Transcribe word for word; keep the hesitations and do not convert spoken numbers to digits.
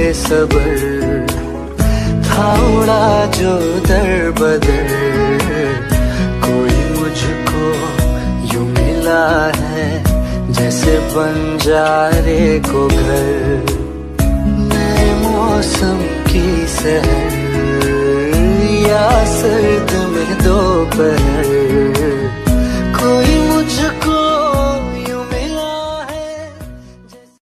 सबर था उड़ा जो दर बदर, कोई मुझको यूं मिला है जैसे बंजारे को घर। नए मौसम की सहर या सर्द में दोपहर,